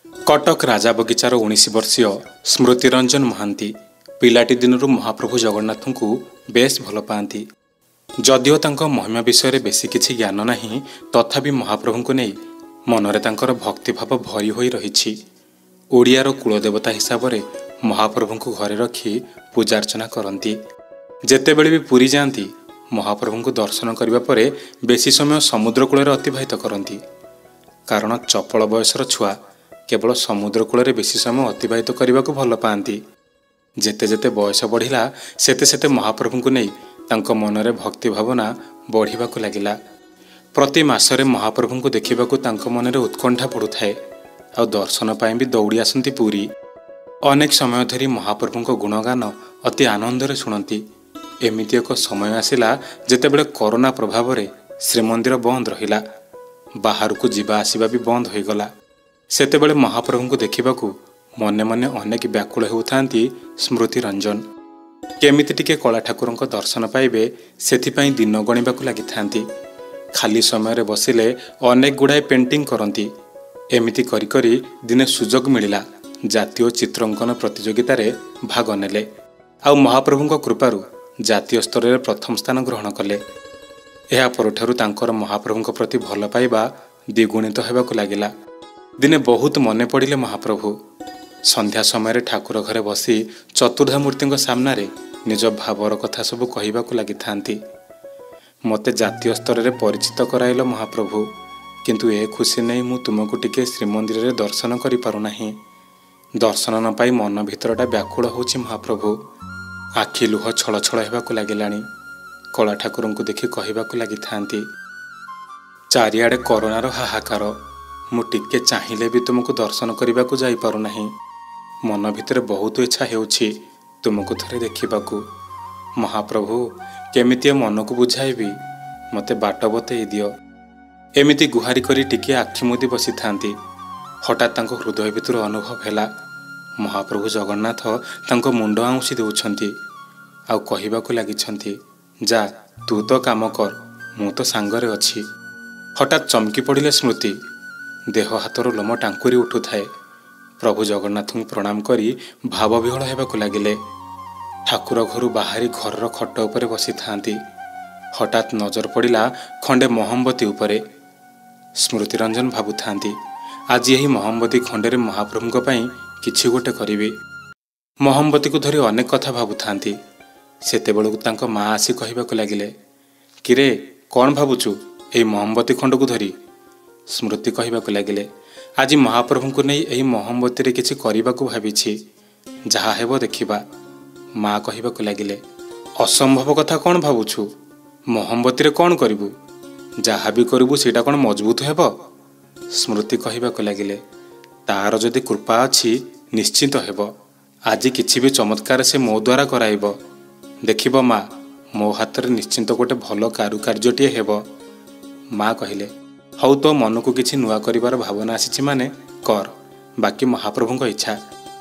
कटक राजा बगिचार 19 वर्षीय स्मृति रंजन महांती पिलाटी दिनरू महाप्रभु जगन्नाथ को बेस भल पाती। जदिओ तांको महिमा विषय बेसी किछि ज्ञान नहीं, तथापि महाप्रभु को नहीं मनरे तांकर भक्तिभाव भरी होई रहिछि। ओडियार कुलदेवता हिसाब से महाप्रभु को घरे रखी पूजार्चना करती। जेतेबेले भी पुरी जाती महाप्रभु को दर्शन करने पर बेसी समय समुद्र कूल अतिबाहित करती। कारण चपल बयसर छुआ केवल समुद्र कूल बेसी समय अतिबाहित करने को भल पाती। जेते जेते बयस बढ़िला सेते सेते महाप्रभु को नहीं तांको मनरे भक्ति भावना बढ़िबा लगिला। प्रति मासरे महाप्रभु को देखा तांको मनरे उत्कंठा पड़ुଥାଏ आ दर्शन पाई भी दौड़ी आसती पुरी। अनेक समय धरी महाप्रभु को गुणगान अति आनंदरे शुणती। एमिति एक समय आसिला जेतेबेले कोरोना प्रभाव रे श्रीमंदिर बंद रहिला, बाहर को जीवा आसिबा भी बंद हो गला। सेतेबेले महाप्रभु को देखिबाकू मने मने अनेक व्याकुल होउथांती स्मृति रंजन। केमिति टिके कला ठाकुर दर्शन पाइबे सेथिपाई दिन गणिबाकू लागिथांती। खाली समय बसिले अनेक गुड़ाए पेंटिंग करती। एमिति करी करी दिने सुजोग मिलिला जातीय चित्रांकन प्रतियोगिता रे भाग नेले आ महाप्रभु कृपारू जातीय स्तर में प्रथम स्थान ग्रहण कले। यह परठारु तांकर महाप्रभु प्रति भल पाइबा द्विगुणित होबाकू लागिला। दिने बहुत मने पड़िले महाप्रभु। संध्या समय ठाकुर घरे बसी चतुर्धा मूर्ति सामने निज भावर कथा सबू कहवाकू लगी। मते जातीय स्तर में परिचित कराइल महाप्रभु, किंतु ए खुशी नहीं मु तुमको टिके श्रीमंदिर रे दर्शन करि पारु नाही। दर्शन न पाई मन भितरटा व्याकुल होछि महाप्रभु। आखि लुह छल छल होबाकू लागिलानी। कला ठाकुर को देखि कहवाकू लगी, चारिआडे कोरोनार हाहाकार, मु टिके चाहिए भी तुमको दर्शन करने को जाई पारु नाही। मन भितर बहुत इच्छा हेउछि तुमको थरे देखिबाकू। महाप्रभु केमिति मन को बुझाइबी, मते बाट बतई दियो। एमिति गुहारी करी टिके आखि मुदी बसी थांती। हठात तांको हृदय भितर अनुभव हैला महाप्रभु जगन्नाथ तांको मुंड आउंसी देउछंती आउ कहिबाकू लागिछंती, जा तू तो काम कर, मु तो सांगरे अछि। हठात चमकी पड़िले स्मृति। देह हाथर लोम टांकुरी उठुए। प्रभु जगन्नाथ को प्रणाम करी भावविहल होबाकू लागिले। ठाकुर घर बाहरी घर खट उपरे बसी थांती। हठात नजर पड़िला खंडे मोहम्बती उपरे। स्मृति रंजन भाबुथांती, आज यही मोहम्बती खंडे महाप्रभु किछि गोटे करिबे। मोहम्बती को धरी अनेक कथा भाबुथांती। सेतेबेलू तांको माँ आसी कहबाकू लागिले, किरे कौन भाबुचु एई मोहम्बती खंड को धरी? स्मृति कहबाकू लागिले, आज महाप्रभु को नहीं एही मोहम्बती रे किछि करिबाकू भाबिछि, जहा हेबो देखिबा। माँ कहबाकू लागिले, असंभव कथा कौन भाबुछु? मोहम्बती रे कौन करिबु? जहा भी करिबु सेटा कौन मजबूत हेबो? स्मृति कहबाकू लागिले, तार जदि कृपा अछि निश्चित हेबो। आज किछि भी चमत्कार से मो द्वारा कराइबो। देखिबो माँ, मो हाथ रे निश्चिंत गोटे भल कारुकार्यटीए हेबो। माँ कहिले, हौ तो मन को किछि नुआ करिवार भावना आसीछि माने कर, बाकी महाप्रभु इच्छा।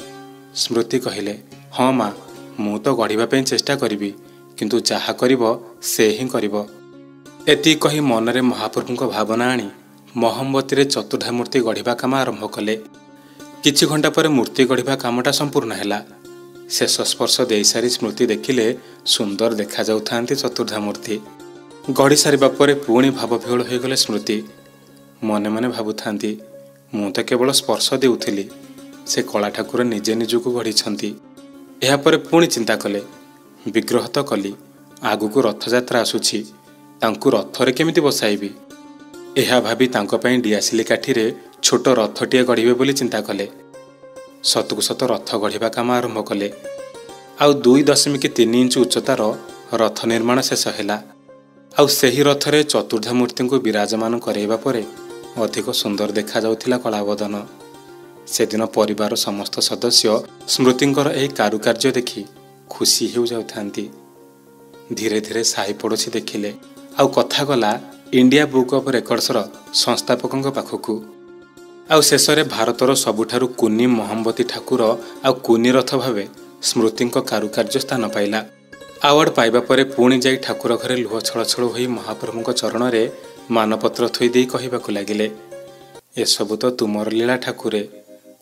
स्मृति कहिले, हाँ माँ, मु तो गढ़िबा पे चेष्टा करिबी, किंतु जहा करिबो से ही करिबो। एति कही मनरे महाप्रभु भावना आनी मोहम्बती रे चतुर्धा मूर्ति गढ़िबा काम आरंभ कले। किछि घंटा पर मूर्ति गढ़िबा कामटा संपूर्ण हैला। शेष स्पर्श दे सारी स्मृति देखिले सुंदर देखा जाउथांती चतुर्धा मूर्ति। गढ़ी सारिबा परे पुणी भावविहल हो गले स्मृति। मने मने भाबुथांती, मु तो केवल स्पर्श देउथिली, से कला ठाकुर निजे निजको गढ़ी। एहा परे पुणी चिंता कले, विग्रह तो कली, आगुको रथयात्रा आसुछि, तांकु रथरे केमिति बसाइबी। एहा भाबी तांको पई डियासिली काठीरे छोट रथटिए गढ़िबे बोली चिंता कले। सतकु सत रथ गढ़िबा काम आरंभ कले। आउ 2.3 इंच उच्चतार रथ निर्माण शेष हैला। आउ सेही रथरे चतुर्धा मूर्ति को विराजमान कराइबा परे अधिक सुंदर देखा जाउथिला कलाबदन। सेदिन परिवार समस्त सदस्य स्मृतिंकर एही कारुकार्य देखि खुशी हो जाउथांती। धीरे धीरे साही पड़ोशी देखिले आउ कथा गला इंडिया बुक ऑफ रेकर्ड्सर संस्थापकों पाखकू। आउ शेषरे भारतर सबुठारु कुनी मोहम्बती ठाकुर आउ कुनी रथ भावे स्मृतिंक कारुकार्य स्थान पाइला। आवार्ड पाइबा परे पुणी जाई ठाकुर घरे लुह छल छल होई महाप्रभुଙ୍କ चरणरे मानपत्र थोई देई कहबाकू लागिले, एसबु तो तुमर लीला ठाकुरे,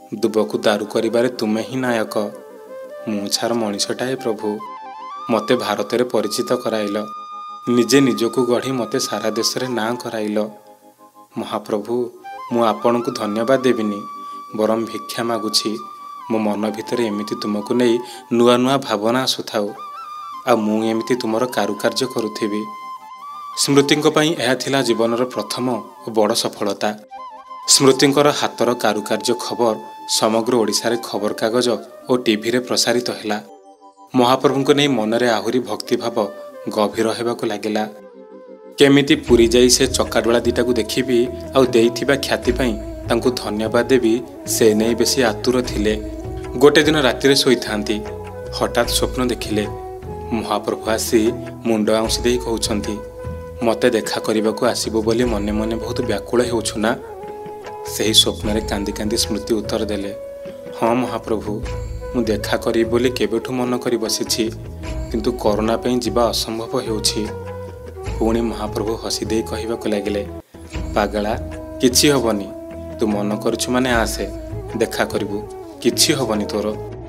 ଦୁବକୁ ଦାରୁ କରିବାରେ ତୁମେ ହିଁ ନାୟକ। ମୁଁ ଛାର ମଣିଷଟାଏ ପ୍ରଭୁ, ମୋତେ ଭାରତରେ ପରିଚିତ କରାଇଲ। ନିଜେ ନିଜକୁ ଗଢ଼ି ମୋତେ ସାରା ଦେଶରେ ନାଁ କରାଇଲ। ମହାପ୍ରଭୁ, ମୁଁ ଆପଣଙ୍କୁ ଧନ୍ୟବାଦ ଦେବିନି, ବରଂ ଭିକ୍ଷା ମାଗୁଛି। ମୋ ମନ ଭିତରେ ଏମିତି ତୁମକୁ ନେଇ ନୂଆ ନୂଆ ଭାବନା ଆସୁଥାଉ, ଆଉ ମୁଁ ଏମିତି ତୁମର କାରୁକାର୍ଯ୍ୟ କରୁଥିବି। ସ୍ମୃତିଙ୍କ ପାଇଁ ଏହା ଥିଲା ଜୀବନର ପ୍ରଥମ ଓ ବଡ଼ ସଫଳତା। ସ୍ମୃତିଙ୍କର ହାତର କାରୁକାର୍ଯ୍ୟ ଖବର ସମଗ୍ର ଓଡ଼ିଶାରେ ଖବରକାଗଜ ଓ ଟିଭିରେ ପ୍ରସାରିତ ହେଲା। ମହାପ୍ରଭୁଙ୍କୁ ନେଇ ମନରେ ଆହୁରି ଭକ୍ତିଭାବ ଗଭୀର ହେବାକୁ ଲାଗିଲା। କେମିତି ପୁରୀ ଯାଇ ସେ ଚକାଡୋଳା ଦିଟାକୁ ଦେଖିବି ଆଉ ଦେଇଥିବା ଖ୍ୟାତି ପାଇଁ ତାଙ୍କୁ ଧନ୍ୟବାଦ ଦେବି, ସେ ନେଇ ବେଶୀ ଆତୁର ଥିଲେ। ଗୋଟେ ଦିନ ରାତିରେ ଶୋଇଥାନ୍ତି, ହଠାତ୍ ସ୍ୱପ୍ନ ଦେଖିଲେ। ମହାପ୍ରଭୁ ଆସି ମୁଣ୍ଡ ଆଉଁସି ଦେଇ କହୁଛନ୍ତି, ମୋତେ ଦେଖା କରିବାକୁ ଆସିବ ବୋଲି ମନେ ମନେ ବହୁତ ବ୍ୟାକୁଳ ହେଉଛୁ ନା? ସେହି ସ୍ୱପ୍ନରେ କାନ୍ଦି କାନ୍ଦି ସ୍ମୃତି ଉତ୍ତର ଦେଲେ, ହଁ ମହାପ୍ରଭୁ, ମୁଁ ଦେଖା କରିବି ବୋଲି କେବେଠୁ ମନ କରି ବସିଛି, କିନ୍ତୁ କରୋନା ପାଇଁ ଯିବା ଅସମ୍ଭବ ହେଉଛି। ପୁଣି ମହାପ୍ରଭୁ ହସି ଦେଇ କହିବାକୁ ଲାଗିଲେ, ପାଗଳା, କିଛି ହବନି, ତୁ ମନ କରୁଛୁ ମାନେ ଆସେ, ଦେଖା କରିବୁ, କିଛି ହବନି ତୋର।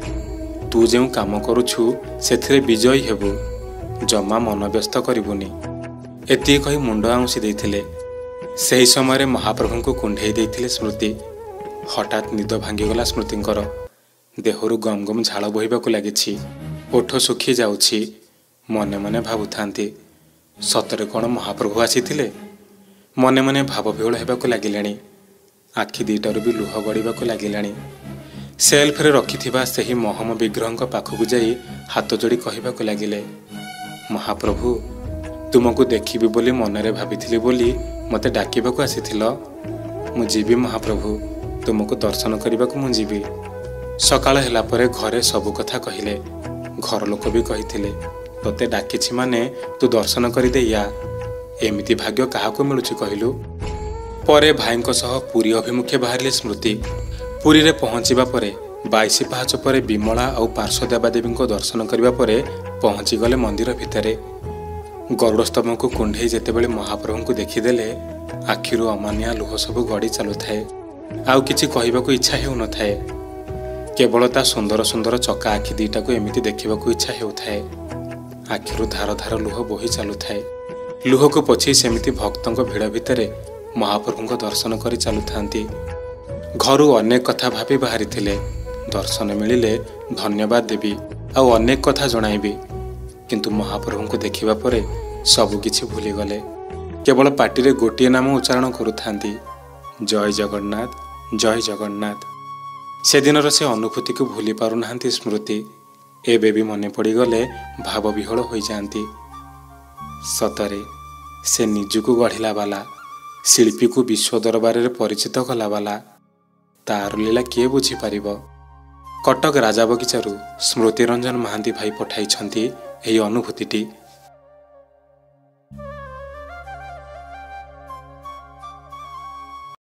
ତୁ ଯେଉଁ କାମ କରୁଛୁ ସେଥିରେ ବିଜୟୀ ହେବୁ, ଜମା ମନ ବ୍ୟସ୍ତ କରିବୁନି। ଏତିକି କହି ମୁଣ୍ଡ ଆଉଁସି ଦେଇଥିଲେ। ସେହି ସମୟରେ ମହାପ୍ରଭୁଙ୍କୁ କୁଣ୍ଢେଇ ଦେଇଥିଲେ ସ୍ମୃତି। ହଠାତ୍ ନିଦ ଭାଙ୍ଗିଗଲା ସ୍ମୃତିଙ୍କର। ଦେହରୁ ଗମ ଗମ ଝାଳ ବୋହିବାକୁ ଲାଗିଛି, ଓଠ ଶୁଖି ଯାଉଛି। ମନେ ମନେ ଭାବୁଥାନ୍ତି, ସତରେ କ'ଣ ମହାପ୍ରଭୁ ଆସିଥିଲେ? ମନେ ମନେ ଭାବବିହ୍ୱଳ ହେବାକୁ ଲାଗିଲେଣି। ଆଖି ଦିଟାରୁ ବି ଲୁହ ଗଡ଼ିବାକୁ ଲାଗିଲାଣି। ସେଲ୍ଫରେ ରଖିଥିବା ସେହି ମହମ ବିଗ୍ରହଙ୍କ ପାଖକୁ ଯାଇ ହାତ ଯୋଡ଼ି କହିବାକୁ ଲାଗିଲେ, ମହାପ୍ରଭୁ, ତୁମକୁ ଦେଖିବି ବୋଲି ମନରେ ଭାବିଥିଲି ବୋଲି ମୋତେ ଡାକିବାକୁ ଆସିଥିଲ? ମୁଁ ଯିବି ମହାପ୍ରଭୁ, ତୁମକୁ ଦର୍ଶନ କରିବାକୁ ମୁଁ ଯିବି। ସକାଳ ହେଲା ପରେ ଘରେ ସବୁ କଥା କହିଲେ। ଘର ଲୋକ ବି କହିଥିଲେ, ତୋତେ ଡାକିଛି ମାନେ ତୁ ଦର୍ଶନ କରିଦେଇ ଆ। ଏମିତି ଭାଗ୍ୟ କାହାକୁ ମିଳୁଛି କହିଲୁ? ପରେ ଭାଇଙ୍କ ସହ ପୁରୀ ଅଭିମୁଖେ ବାହାରିଲେ ସ୍ମୃତି। ପୁରୀରେ ପହଞ୍ଚିବା ପରେ 22 ପାହାଚ ପରେ ବିମଳା ଆଉ ପାର୍ଶ୍ୱ ଦେବାଦେବୀଙ୍କ ଦର୍ଶନ କରିବା ପରେ ପହଞ୍ଚିଗଲେ ମନ୍ଦିର ଭିତରେ। ଗରୁଡ଼ସ୍ତମ୍ଭକୁ କୁଣ୍ଢେଇ ଯେତେବେଳେ ମହାପ୍ରଭୁଙ୍କୁ ଦେଖିଦେଲେ, ଆଖିରୁ ଅମାନିଆ ଲୁହ ସବୁ ଗଡ଼ି ଚାଲୁଥାଏ। ଆଉ କିଛି କହିବାକୁ ଇଚ୍ଛା ହେଉନଥାଏ। କେବଳ ତା ସୁନ୍ଦର ସୁନ୍ଦର ଚକା ଆଖି ଦିଟାକୁ ଏମିତି ଦେଖିବାକୁ ଇଚ୍ଛା ହେଉଥାଏ। ଆଖିରୁ ଧାର ଧାର ଲୁହ ବୋହି ଚାଲୁଥାଏ। ଲୁହକୁ ପୋଛି ସେମିତି ଭକ୍ତଙ୍କ ଭିଡ଼ ଭିତରେ ମହାପ୍ରଭୁଙ୍କ ଦର୍ଶନ କରି ଚାଲୁଥାନ୍ତି। ଘରୁ ଅନେକ କଥା ଭାବି ବାହାରିଥିଲେ, ଦର୍ଶନ ମିଳିଲେ ଧନ୍ୟବାଦ ଦେବି ଆଉ ଅନେକ କଥା ଜଣାଇବି। କିନ୍ତୁ ମହାପ୍ରଭୁଙ୍କୁ ଦେଖିବା ପରେ ସବୁ କିଛି ଭୁଲିଗଲେ। କେବଳ ପାଟିରେ ଗୋଟିଏ ନାମ ଉଚ୍ଚାରଣ କରୁଥାନ୍ତି, ଜୟ ଜଗନ୍ନାଥ, ଜୟ ଜଗନ୍ନାଥ। ସେଦିନର ସେ ଅନୁଭୂତିକୁ ଭୁଲି ପାରୁନାହାନ୍ତି ସ୍ମୃତି। ଏବେ ବି ମନେ ପଡ଼ିଗଲେ ଭାବବିହ୍ୱଳ ହୋଇଯାଆନ୍ତି। ସତରେ ସେ ନିଜକୁ ଗଢ଼ିଲା ବାଲା, ଶିଳ୍ପୀକୁ ବିଶ୍ୱ ଦରବାରରେ ପରିଚିତ କଲା ବାଲା, ତାର ଲୀଳା କିଏ ବୁଝିପାରିବ? କଟକ ରାଜାବଗିଚାରୁ ସ୍ମୃତିରଞ୍ଜନ ମହାନ୍ତି ଭାଇ ପଠାଇଛନ୍ତି ଏହି ଅନୁଭୂତିଟି।